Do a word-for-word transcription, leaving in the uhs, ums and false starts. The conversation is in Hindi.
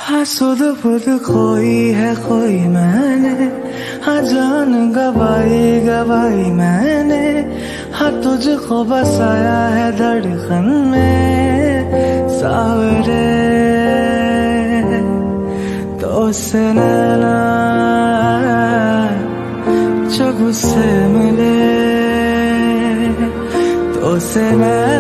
हाँ सुध बुध खोई है खोई मैंने, हाँ जान गवाई गवाई मैंने, हाँ तुझको बसाया है धड़कन में सावरे। तो से नैना जो गुस्से मिले, तो से नैना